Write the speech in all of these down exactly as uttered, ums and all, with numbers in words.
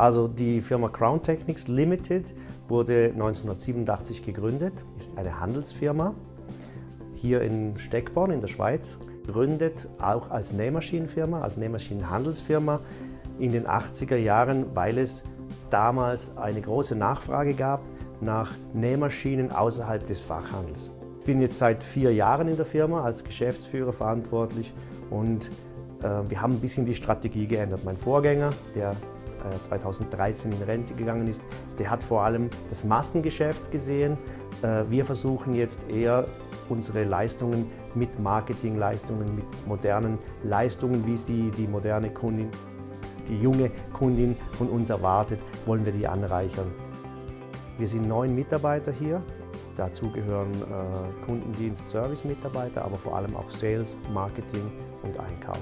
Also die Firma Crown Technics Limited wurde neunzehnhundertsiebenundachtzig gegründet, ist eine Handelsfirma hier in Steckborn in der Schweiz, gründet auch als Nähmaschinenfirma, als Nähmaschinenhandelsfirma in den achtziger Jahren, weil es damals eine große Nachfrage gab nach Nähmaschinen außerhalb des Fachhandels. Ich bin jetzt seit vier Jahren in der Firma als Geschäftsführer verantwortlich und äh, wir haben ein bisschen die Strategie geändert. Mein Vorgänger, der äh, zweitausenddreizehn in Rente gegangen ist, der hat vor allem das Massengeschäft gesehen. Äh, wir versuchen jetzt eher unsere Leistungen mit Marketingleistungen, mit modernen Leistungen, wie es die, die moderne Kundin, die junge Kundin von uns erwartet, wollen wir die anreichern. Wir sind neun Mitarbeiter hier. Dazu gehören äh, Kundendienst, Service-Mitarbeiter, aber vor allem auch Sales, Marketing und Einkauf.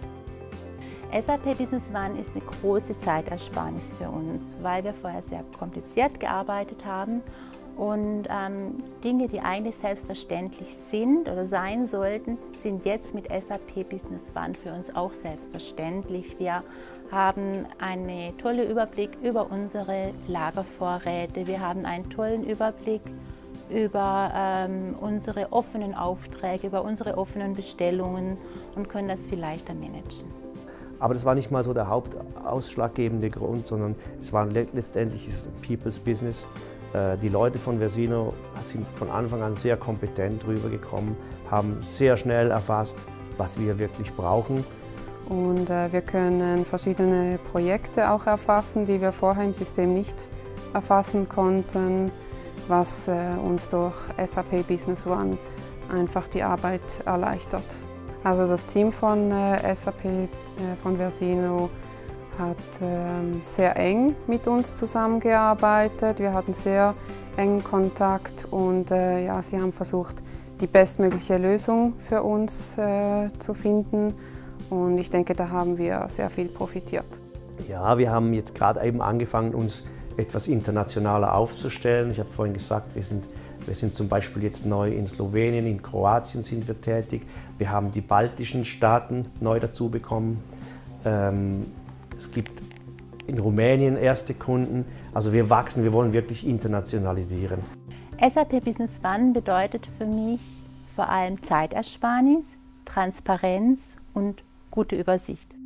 S A P Business One ist eine große Zeitersparnis für uns, weil wir vorher sehr kompliziert gearbeitet haben und ähm, Dinge, die eigentlich selbstverständlich sind oder sein sollten, sind jetzt mit S A P Business One für uns auch selbstverständlich. Wir haben einen tollen Überblick über unsere Lagervorräte, wir haben einen tollen Überblick über ähm, unsere offenen Aufträge, über unsere offenen Bestellungen und können das viel leichter managen. Aber das war nicht mal so der hauptausschlaggebende Grund, sondern es war letztendlich ist People's Business. Die Leute von Versino sind von Anfang an sehr kompetent rübergekommen, haben sehr schnell erfasst, was wir wirklich brauchen. Und äh, wir können verschiedene Projekte auch erfassen, die wir vorher im System nicht erfassen konnten, was äh, uns durch S A P Business One einfach die Arbeit erleichtert. Also das Team von äh, S A P, äh, von Versino, hat äh, sehr eng mit uns zusammengearbeitet. Wir hatten sehr engen Kontakt und äh, ja, sie haben versucht, die bestmögliche Lösung für uns äh, zu finden. Und ich denke, da haben wir sehr viel profitiert. Ja, wir haben jetzt gerade eben angefangen, uns etwas internationaler aufzustellen. Ich habe vorhin gesagt, wir sind, wir sind zum Beispiel jetzt neu in Slowenien, in Kroatien sind wir tätig. Wir haben die baltischen Staaten neu dazu bekommen. Ähm, es gibt in Rumänien erste Kunden. Also wir wachsen, wir wollen wirklich internationalisieren. S A P Business One bedeutet für mich vor allem Zeitersparnis, Transparenz und gute Übersicht.